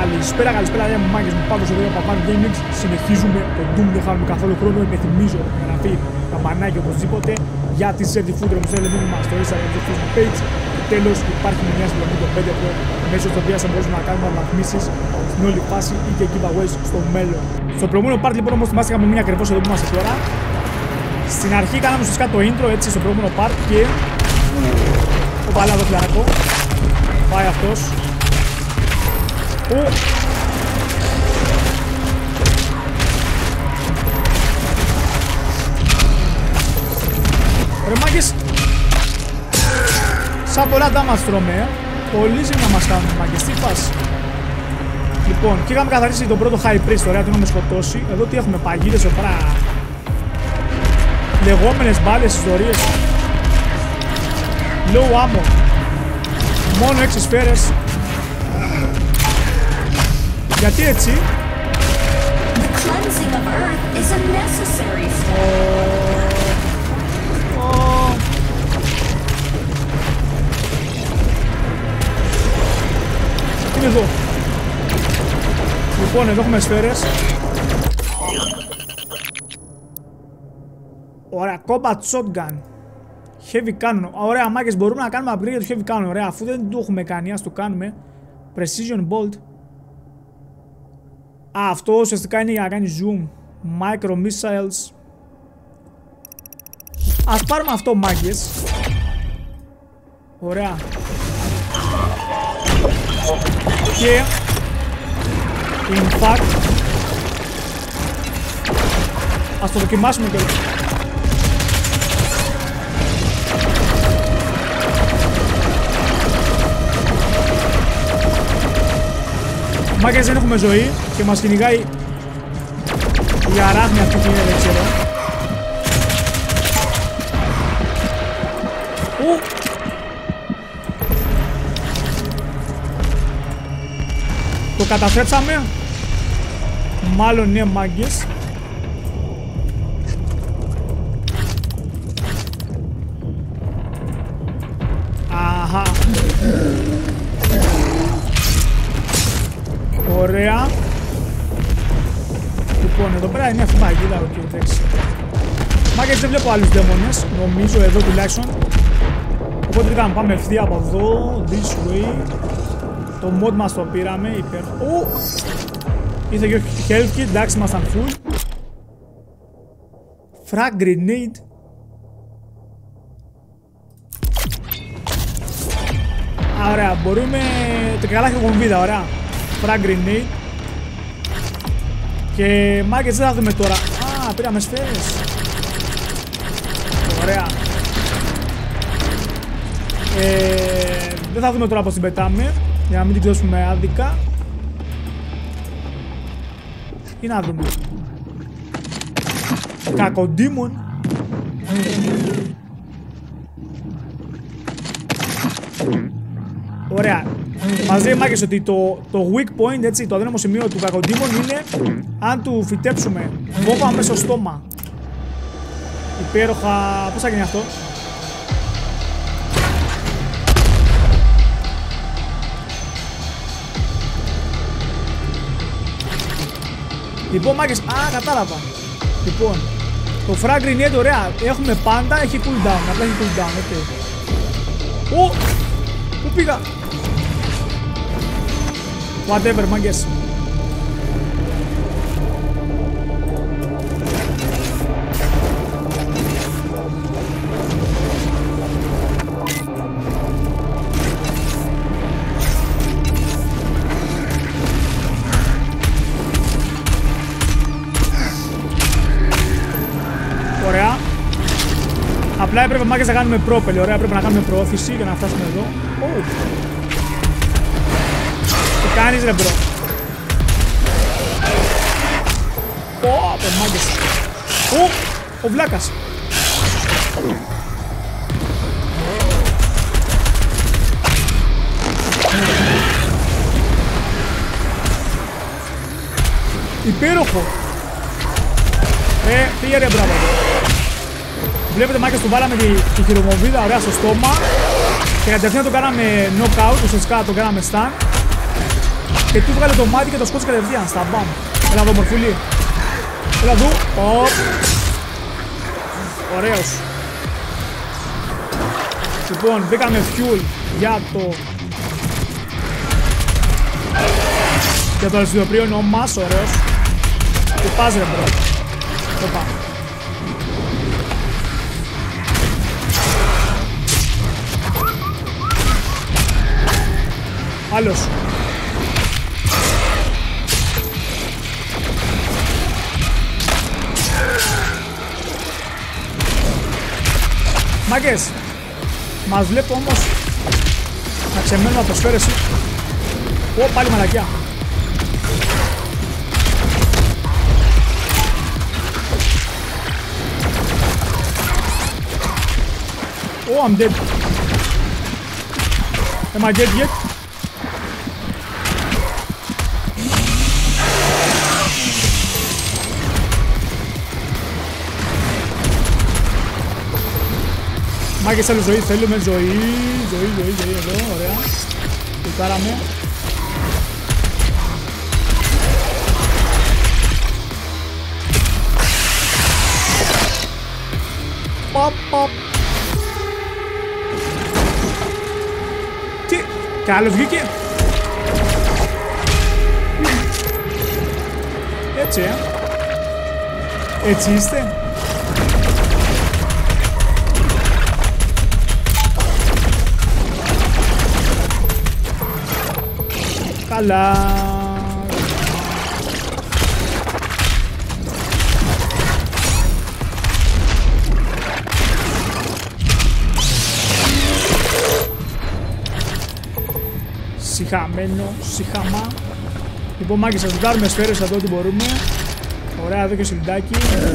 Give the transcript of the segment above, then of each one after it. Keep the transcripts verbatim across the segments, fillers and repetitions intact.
Καλησπέρα, καλησπέρα, για μου μάγκες μου, πάντως εδώ από Pack Gaming. Συνεχίζουμε το Doom, δεν χάνουμε καθόλου χρόνο. Υπενθυμίζω εγγραφή, καμπανάκι οπωσδήποτε για τη Serdi Food, όπως θέλει μήνυμα στο Instagram και Facebook page. Και τέλος υπάρχει μια συλλογή των πέντε Pro, μέσω της οποίας θα μπορούμε να κάνουμε αναβαθμίσεις στην όλη φάση ή και giveaways στο μέλλον. Στο προηγούμενο part λοιπόν, όμως θυμάστε, είχαμε μείνει ακριβώς εδώ που είμαστε τώρα. Στην αρχή κάναμε ουσιαστικά το intro έτσι στο προηγούμενο part και. Το βάλα εδώ φλιαρακό. Πάει αυτός. Ου. Ρε μάγκες. Σαν πολλά damage τρώμε. Πολύ ζημιά μας κάνουν μάγκες. Τι φάση. Λοιπόν, και είχαμε καθαρίσει τον πρώτο high priest. Ωραία, τον έχουμε σκοτώσει. Εδώ τι έχουμε, παγίδες, οπρά. Λεγόμενες μπάλες, ιστορίες. Low ammo. Μόνο έξι σφαίρες. Γιατί έτσι? Oh. Τι είναι εδώ? Λοιπόν, εδώ έχουμε σφαίρες. Ωραία, combat shotgun. Heavy cannon. Ωραία, μάκες, μπορούμε να κάνουμε upgrade για το heavy cannon. Ωραία, αφού δεν το έχουμε κάνει, ας το κάνουμε. Precision bolt. Α, αυτό ουσιαστικά είναι για να κάνει zoom. Micro missiles. Ας πάρουμε αυτό, μάκες. Ωραία. Και in fact ας το δοκιμάσουμε και μάκες, δεν έχουμε ζωή και μας κυνηγάει η αράχνη αυτή, τι είναι, δεν ξέρω. Ου! Το καταστρέψαμε. Μάλλον ναι, μάγκες. Αχα. Ωραία. Λοιπόν, εδώ πέρα είναι αυτή η παγίδα, οκ, okay, εντάξει. Μάγκες, δεν βλέπω άλλους δαίμονες, νομίζω, εδώ τουλάχιστον. Οπότε τι κάνουμε, πάμε ευθεία από εδώ, this way. Το mod μας το πήραμε, υπέρ... Ου! Ήρθε και health kit, εντάξει, ήμασταν full. Frag grenade. Α, ωραία, μπορούμε... Το καλά έχει κομβίδα, ωραία. Frag grenade. Και μάγκες, δεν θα δούμε τώρα. Α, πήραμε σφαίρες. Ωραία. Ε, δεν θα δούμε τώρα πως την πετάμε, για να μην την κλώσουμε άδικα. Ή να δούμε. Κακοντήμον. Ωραία. Μας λέει, μάκες, ότι το, το weak point, έτσι, το αδύναμο σημείο του κακοντήμον είναι αν του φυτέψουμε βόμβα μέσα στο στόμα. Υπέροχα. Πώς θα γίνει αυτό? Λοιπόν, μάκες, α, κατάλαβα. Λοιπόν, το frag grenade, ωραία, έχουμε πάντα, έχει cooldown, απλά έχει cooldown, ok. Ω, πού πήγα? Whatever, μάγκες. Ωραία. Απλά έπρεπε, μάκες, να κάνουμε πρόπελη. Ωραία, πρέπει να κάνουμε προώθηση για να φτάσουμε εδώ. Oh. Τι κάνεις, ρε μπρο? Ω, παι μάκες. Ω, ο βλάκας. Υπέροχο. Ε, πήγε, ρε, μπράβο. Βλέπετε, μάκες, του βάλαμε τη, τη χειρομοβίδα, ωραία, στο στόμα. Και κατευθείαν το κάναμε knockout, ουσιαστικά το κάναμε stun. Και του βγάλε το μάτι και το σκότωσε κατευθείαν. Στα μπαμ. Έλα εδώ, μορφούλη. Έλα εδώ. Οπ. Ωραίος. Λοιπόν, μπήκαμε fuel για το... για το αριστοτοπρίωνο μας, ωραίος. Τι πας ρε μπρο. Οπα. Άλλος. Μάγκες. Μας βλέπω όμως να ξεμένουν από σφαίρες. Ω, πάλι μαλακιά. Oh, I'm dead. Am I dead yet? Μάγκες, άλλη ζωή, θέλουμε ζωή, ζωή, ζωή, ζωή, εδώ, ωραία. Κουτάραμε. Παπ, παπ. Τι, κι άλλος βγήκε. Έτσι, ε. Έτσι είστε. Καλά. Σιχαμένο, σιχαμά. Λοιπόν, μάγκες, θα ζητάρουμε σφαίρες εδώ ό,τι μπορούμε. Ωραία, εδώ και σιλντάκι.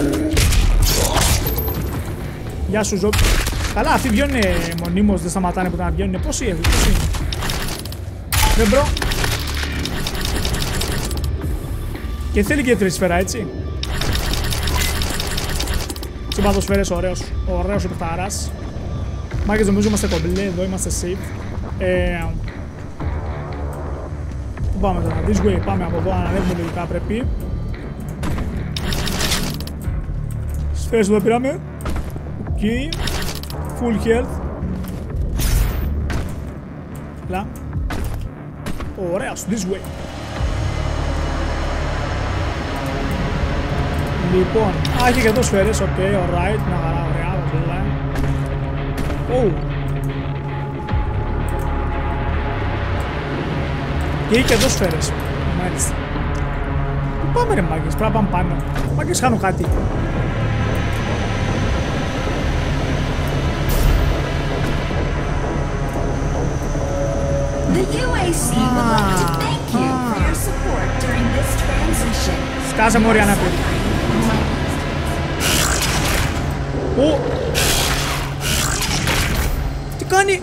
Γεια σου, Ζω. Καλά, αυτοί βγαίνουν μονίμως, δεν σταματάνε που να βγαίνουν. Πώς είναι, πώς είναι. Ναι, μπρο. Και θέλει και τρεις σφαίρα, έτσι. Συμπαθοσφαίρες, ωραίος. Ωραίος ο παιχταράς. Μάγκες, νομίζω είμαστε κομπλέ, εδώ είμαστε safe. Ε, Πού πάμε τώρα, this way, πάμε από εδώ, ανανεύουμε λογικά πρέπει. Σφαίρες εδώ πήραμε. Οκ. Okay. Full health. Λα. Ωραίος, this way. Λοιπόν, α, έχει και εδώ σφαίρες, οκ, okay, alright, μια χαρά, ωραία, ωραία. Oh. Και έχει και εδώ σφαίρες, μάλιστα. Πού πάμε ρε μάγκες, πρέπει να πάμε πάνω. Μάγκες, χάνω κάτι. The U A C would like to thank you for your support during this transition. Σκάσε μωρή ανάπηρη. Ω! Τι κάνει!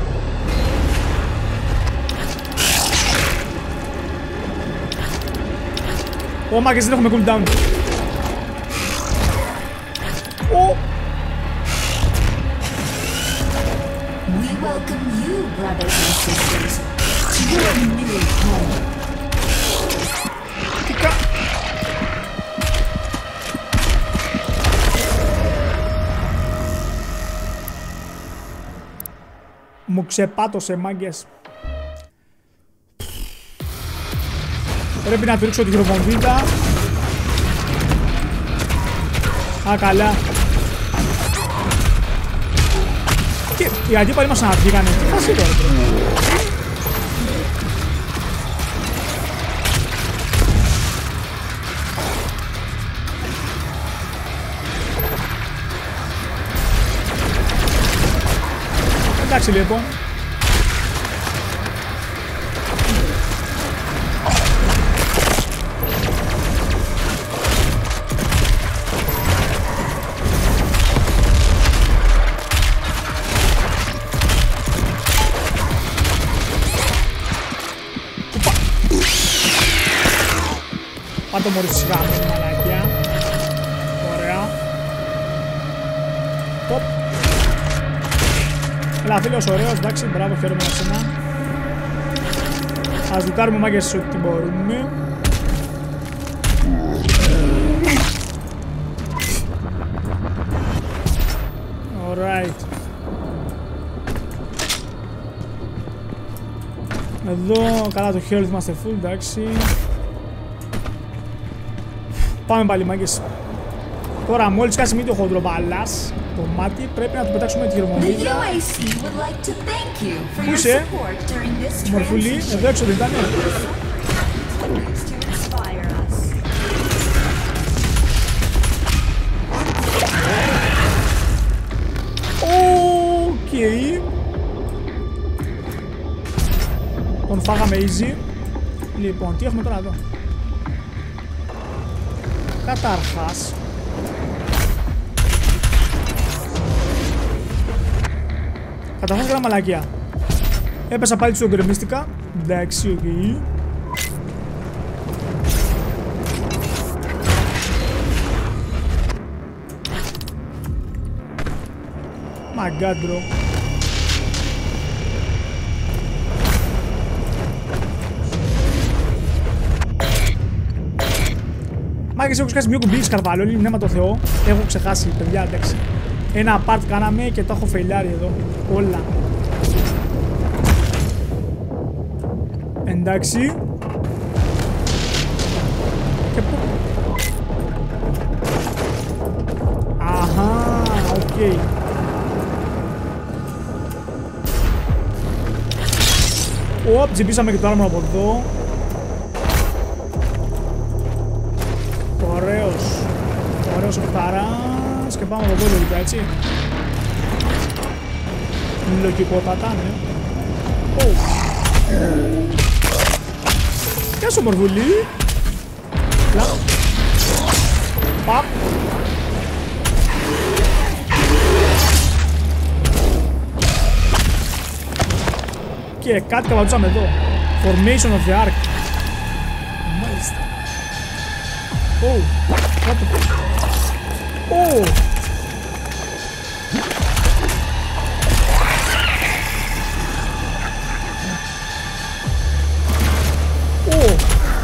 Ω, μάκες, δεν έχουμε cooldown. Ω! We welcome you, brothers and sisters, to your new home. Τι κα... Μου ξεπάτωσε, μάγκες. Πρέπει να τρίξω τη χειροβομβίδα. Α, καλά. Και οι αντίπαλοι μας αναφύγανε. Τι φάση τώρα. Εντάξει λοιπόν. Πάντο μόλις σιγά με μαλακιά. Ωραία. Ποπ. Έλα φίλος ωραίος, εντάξει, μπράβο, χαίρομαι για σένα. Ας λουτάρουμε μάγκες ό,τι μπορούμε. Alright. Εδώ καλά το health είμαστε full, εντάξει. Πάμε πάλι μάγκες. Τώρα μόλις κάσει μη το χοντρομπαλάς το μάτι, πρέπει να του πετάξουμε τη γερμονίδα. Πού είσαι, μορφούλη, εδώ έξω δεν ήτανε. Οκ. Τον φάγαμε easy. Λοιπόν, τι έχουμε τώρα εδώ. Καταρχάς Καταρχάς έκανα μαλακία. Έπεσα πάλι στο γκρεμίστηκα. Εντάξει, οκ. Okay. My god, bro. Μάγκες, έχω σκάσει μια κουμπί σκαρβαλώνει, μνήμα το Θεό. Έχω ξεχάσει, παιδιά, εντάξει. Ένα part κάναμε και το έχω φεϊλάρει εδώ. Όλα. Εντάξει. Και πού. Αχα, οκ. Okay. Οπ, τζιμπήσαμε και το άρμο από εδώ. Ωραίος. Ωραίος ο παιχταράς. Και πάμε από εδώ λογικά, έτσι. Λογικότατα, ναι. Oh. Γεια σου, μορβουλή. Λα. Παπ. Και κάτι καβατούσαμε εδώ. Formation of the Ark. Μάλιστα. Oh, what the fuck. Oh. Oh.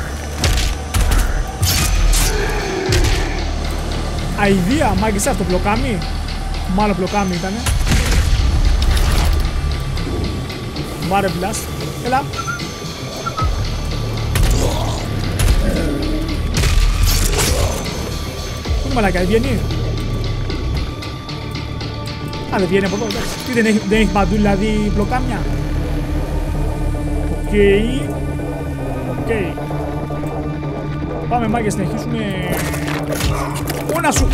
Αηδία, μάγκες αυτό, πλοκάμι. Μάλλον πλοκάμι ήτανε. Βάρε blast. Έλα. Πού μαλάκα, δεν βγαίνει. Α, δεν βγαίνει από εδώ, εντάξει. Τι δεν έχει, δεν έχει παντού, δηλαδή, πλοκάμια. Οκ. Okay. Οκ. Okay. Πάμε μάγκες, συνεχίσουμε. Όνα σου.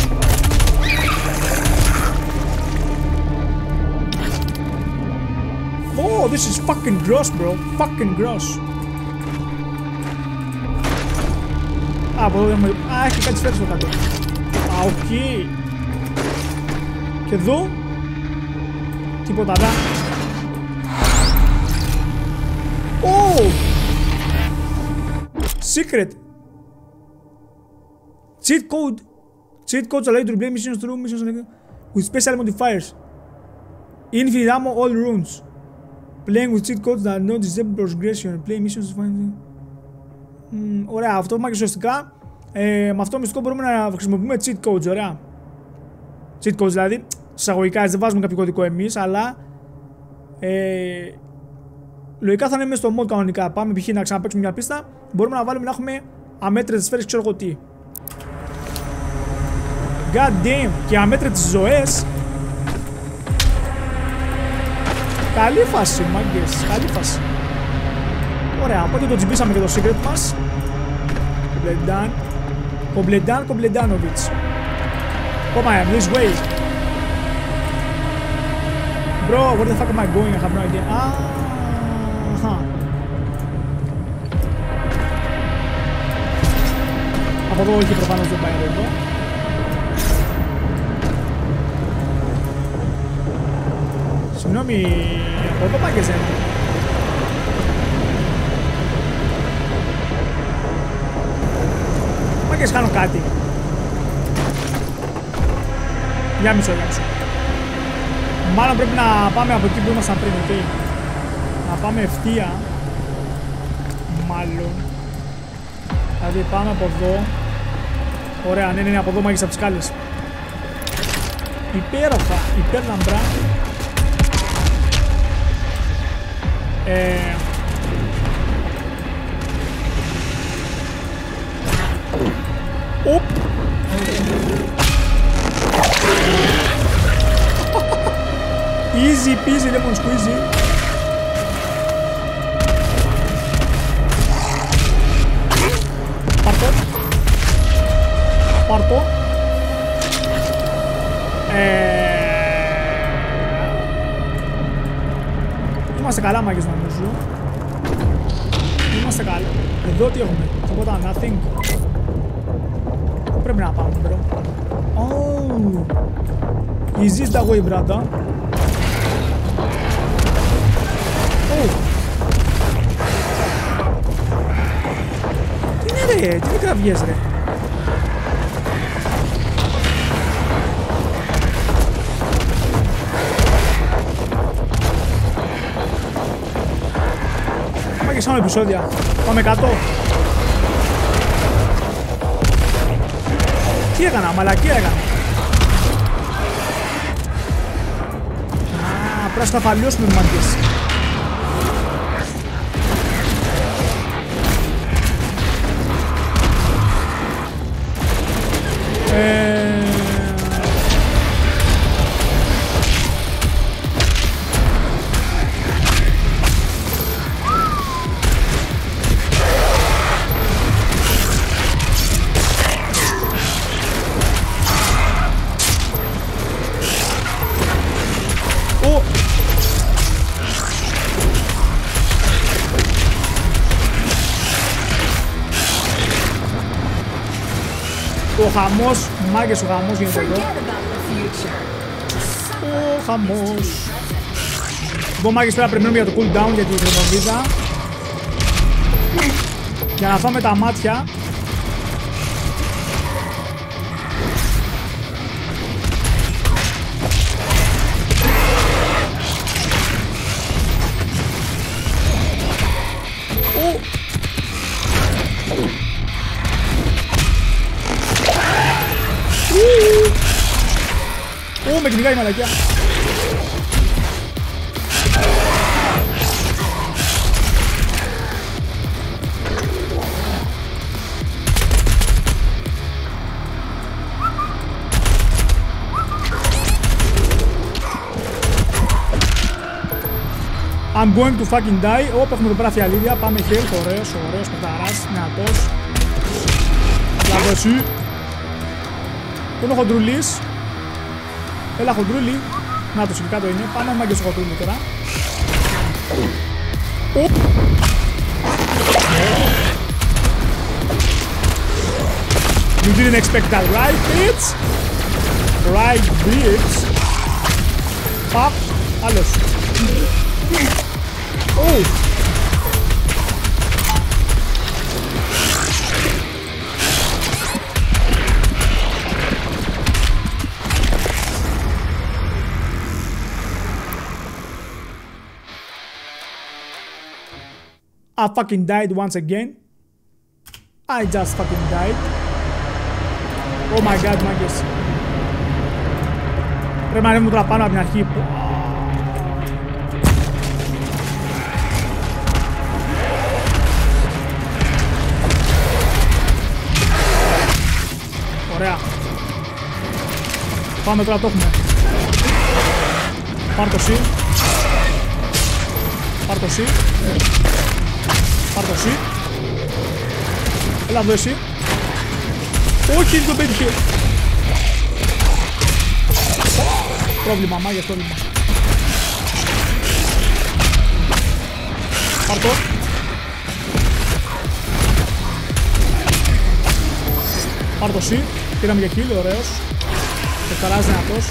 Oh, this is fucking gross, bro. Fucking gross. Α, από εδώ δεν μου... Α, έχει κάτι σφαίρες στο κάτω. Α, οκ. Okay. Και εδώ... Τίποτα, δα. Oh! Secret. Cheat code. Cheat codes allow you to replay missions through missions with special modifiers. Infinite ammo, all runes. Playing with cheat codes that not disable progression. Play missions to find... Mm, ωραία, αυτό μάκες ουσιαστικά ε, με αυτό το μυστικό μπορούμε να χρησιμοποιούμε cheat codes, ωραία. Cheat codes δηλαδή, εισαγωγικά δεν βάζουμε κάποιο κωδικό εμείς, αλλά ε, λογικά θα είναι μέσα στο mod κανονικά. Πάμε π.χ. να ξαναπαίξουμε μια πίστα, μπορούμε να βάλουμε να έχουμε αμέτρητες σφαίρες, ξέρω εγώ τι. God damn, και αμέτρητες ζωές. Καλή φάση, μάγκες, καλή φάση. Ωραία, οπότε το τσιμπήσαμε και το secret μας. Κομπλεντάν. Κομπλεντάν, Κομπλεντάνοβιτς. Come on, this way. Bro, where the fuck am I going? I have no idea. Ah, huh. Από εδώ όχι, προφανώς δεν πάει από εδώ. Συγγνώμη, από εδώ πάει και εσένα. Μάγκες, κάνω κάτι. Για μισό, για μισό. Μάλλον πρέπει να πάμε από εκεί που ήμασταν πριν, ok. Να πάμε ευθεία. μάλλον. Δηλαδή πάμε από εδώ. Ωραία, ναι, ναι, ναι, από εδώ μάγισσα από τις σκάλες. Υπέροχα, υπέρλαμπρα. Ε... Οπ! Easy peasy lemon squeezy. Πάρτο. Πάρτο. Ε... Είμαστε καλά μάγκες νομίζω. Είμαστε καλά. Εδώ τι έχουμε. Τίποτα, nothing. Πρέπει να πάμε, bro. Oh. Is this the way, brother? Oh. Τι είναι ρε, τι είναι κραυγές ρε. Πάμε και σε άλλο επεισόδια. Πάμε κάτω. Τι έκανα, μαλακία έκανα. Α, πρέπει να σκαφαλιώσουμε μάγκες. Ε... Ο χαμός, μάγκες ο χαμός γίνεται εδώ. Ο χαμός. Λοιπόν μάγκες πρέπει να περιμένουμε για το cooldown για την κρεμοβίδα. Για να φάμε τα μάτια. Ω, με κυνηγάει η μαλακιά. I'm going to fucking die. Ωπ, έχουμε εδώ πέρα φιαλίδια. Πάμε health, ωραίος, ωραίος, πεταράς, δυνατός. Λάβω εσύ. Πού είναι ο χοντρούλης. Έλα χοντρούλη. Να το εκεί κάτω είναι. Πάμε μάγκες στο χοντρούλη τώρα. Οπ. You didn't expect that, right, bitch? Right, bitch. Παπ. Άλλος. Oh. I fucking died once again. I just fucking died. Oh my god, μάγκες. Πρέπει να ανέβουμε τώρα πάνω από την αρχή. Ωραία. Πάμε τώρα, το έχουμε. Πάρ' το C. Πάρ' το C. Πάρ' το C. Έλα εδώ εσύ. Όχι, δεν το πέτυχε. Πρόβλημα, μάγες, πρόβλημα. Πάρ' το. Πάρ' το C. Πήραμε για kill, ωραίος. Πεταράζει δυνατός.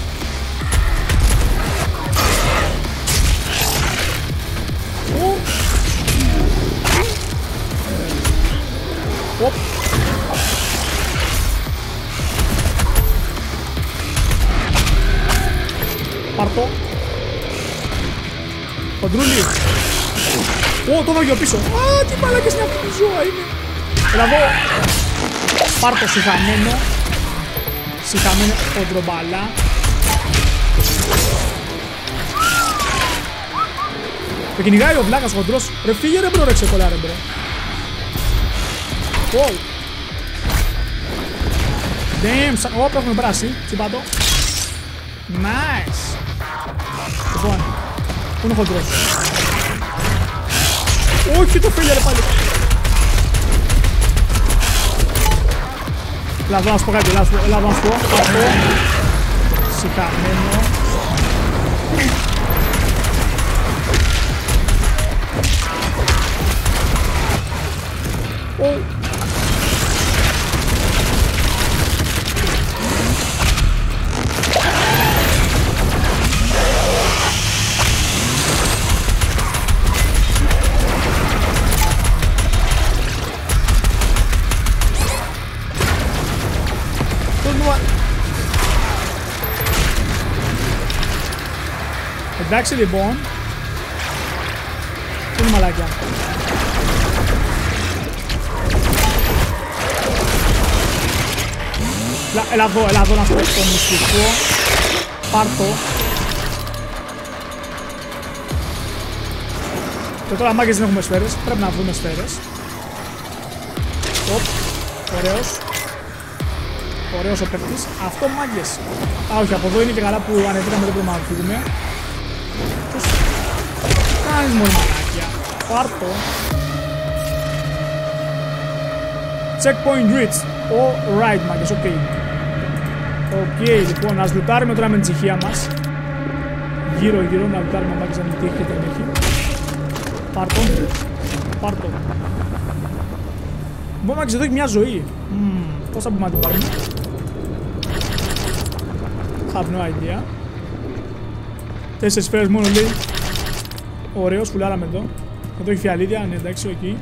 Οπ. Πάρ' το. Κοντρούλι. Ω, το δω πίσω. Α, τι μαλάκες είναι αυτή η ζώα είναι. Έλα εδώ. Πάρ' το σιχαμένο. Σιχαμένο χοντρομπαλά. Το κυνηγάει ο βλάκας χοντρός. Ρε φύγε ρε μπρο, ρε ξεκολλά ρε μπρο. Wow. Damn, σαν... Ωπ, έχουμε πράσει. Τσιπάτο. Nice. Λοιπόν, πού είναι ο χοντρός. Όχι, το φύγε ρε πάλι. Λάδω να σου πω κάτι, λάδω να σου πω. Αυτό. Σηκαμένο. Oh. Εντάξει λοιπόν. Τι είναι μαλάκια. Έλα εδώ, έλα εδώ να σου πω το μυστικό. Πάρ' το. Και τώρα μάγκες δεν έχουμε σφαίρες. Πρέπει να βρούμε σφαίρες. Οπ. Ωραίος. Ωραίος ο παίκτης. Αυτό μάγκες. Α, όχι, από εδώ είναι και καλά που ανεβήκαμε, δεν πρέπει να φύγουμε. Πώς κάνεις μόνο μαλάκια. Πάρ' το. Checkpoint reached. Alright, μάγκες, οκ. Οκ, λοιπόν, ας λουτάρουμε τώρα με την ψυχία μας. Γύρω γύρω να λουτάρουμε μάγκες αν τι έχει και δεν έχει. Πάρ' το. Πάρ' το. Λοιπόν, μάγκες, εδώ έχει μια ζωή. Mm, πώς θα πούμε να την πάρουμε. Have no idea. Τέσσερις σφαίρες μόνο λέει. Ωραίος, φουλάραμε εδώ. Εδώ έχει φιαλίδια, ναι εντάξει, εκεί.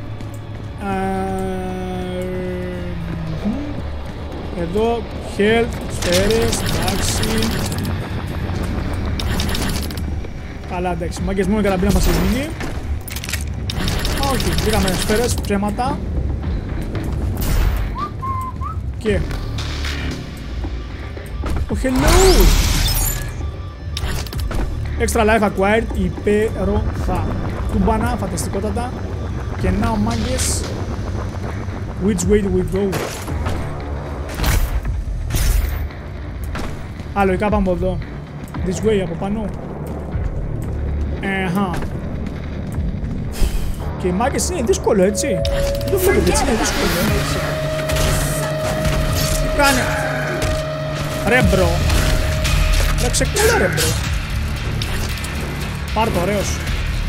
Εδώ, health, σφαίρες, εντάξει. Καλά, εντάξει, μάγκες μόνο η καραμπίνα μας έχει μείνει. Όχι, βρήκαμε σφαίρες, ψέματα. Και oh, hello! Extra life acquired, υπέροχα. Τούμπανα, φανταστικότατα. Και now, μάγκες. Which way do we go? Α, λογικά πάμε από εδώ. This way, από πάνω. Εχα. Και μάγκες είναι δύσκολο, έτσι. Δεν το βλέπετε, έτσι είναι δύσκολο. Τι κάνει. Ρε μπρο. Ρε ξεκούλα ρε μπρο. Πάρ' το, ωραίος.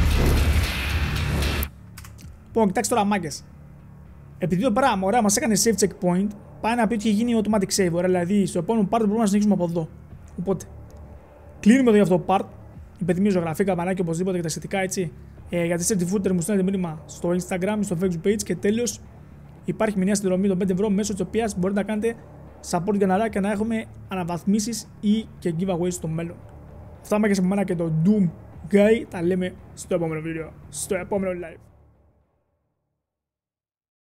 Λοιπόν, κοιτάξτε τώρα μάγκες. Επειδή το πράγμα, ωραία, μας έκανε save checkpoint, πάει να πει ότι είχε γίνει automatic save, ωραία, δηλαδή στο επόμενο part μπορούμε να συνεχίσουμε από εδώ. Οπότε, κλείνουμε εδώ για αυτό το part. Υπενθυμίζω γραφή, καμπανάκι, οπωσδήποτε και τα σχετικά, έτσι. Ε, για τη certificate μου στέλνετε μήνυμα στο Instagram, στο Facebook page και τέλος υπάρχει μια συνδρομή των πέντε ευρώ μέσω της οποίας μπορείτε να κάνετε support για κανάλι και να έχουμε αναβαθμίσεις ή και giveaways στο μέλλον. Αυτά μάγκες από μένα και το Doom Guy, τα λέμε στο επόμενο βίντεο, στο επόμενο live.